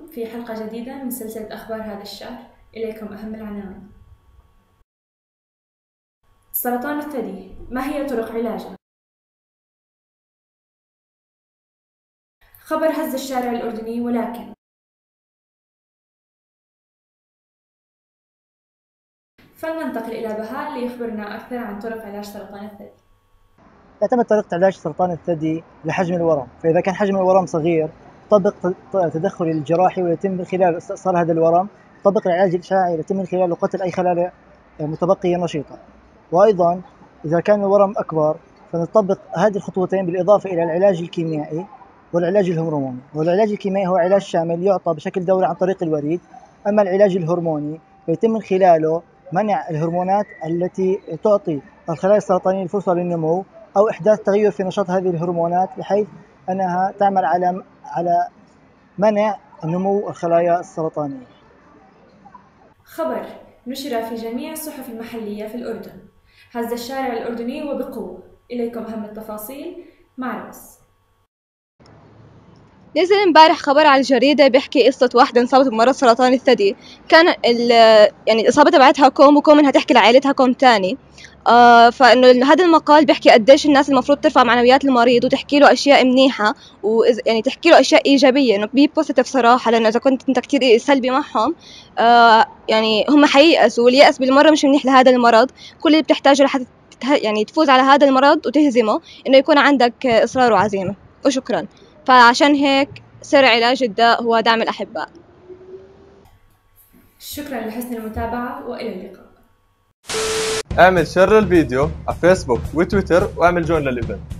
بكم في حلقة جديدة من سلسلة أخبار هذا الشهر. إليكم أهم العناوين. سرطان الثدي، ما هي طرق علاجه؟ خبر هز الشارع الأردني ولكن. فلننتقل إلى بهاء ليخبرنا أكثر عن طرق علاج سرطان الثدي. تعتمد طريقة علاج سرطان الثدي لحجم الورم، فإذا كان حجم الورم صغير طبق تدخل الجراحي ويتم من خلال استئصال هذا الورم. طبق العلاج الإشعاعي يتم من خلاله قتل أي خلايا متبقية نشيطة. وأيضا إذا كان الورم أكبر فنطبق هذه الخطوتين بالإضافة إلى العلاج الكيميائي والعلاج الهرموني. والعلاج الكيميائي هو علاج شامل يعطى بشكل دوري عن طريق الوريد. أما العلاج الهرموني فيتم من خلاله منع الهرمونات التي تعطي الخلايا السرطانية الفرصة للنمو أو إحداث تغير في نشاط هذه الهرمونات بحيث أنها تعمل على منع نمو الخلايا السرطانية. خبر نشر في جميع الصحف المحلية في الأردن، هز الشارع الأردني وبقوة. إليكم أهم التفاصيل مع روز. نزل امبارح خبر على الجريدة بيحكي قصة واحدة انصابت بمرض سرطان الثدي. كان يعني الإصابة تبعتها كوم، وكوم إنها تحكي لعائلتها كوم تاني. فإنه هذا المقال بيحكي قديش الناس المفروض ترفع معنويات المريض وتحكي له أشياء منيحة، يعني تحكي له أشياء إيجابية، إنه بي بوزيتيف صراحة، لأنه إذا كنت أنت كتير سلبي معهم يعني هم حييأسوا، واليأس بالمرة مش منيح لهذا المرض. كل اللي بتحتاجه لحتى يعني تفوز على هذا المرض وتهزمه إنه يكون عندك إصرار وعزيمة. وشكرا. فعشان هيك سر علاج الداء هو دعم الأحباء. شكرا لحسن المتابعة وإلى اللقاء. اعمل شير الفيديو على فيسبوك وتويتر واعمل جوين للإيفنت.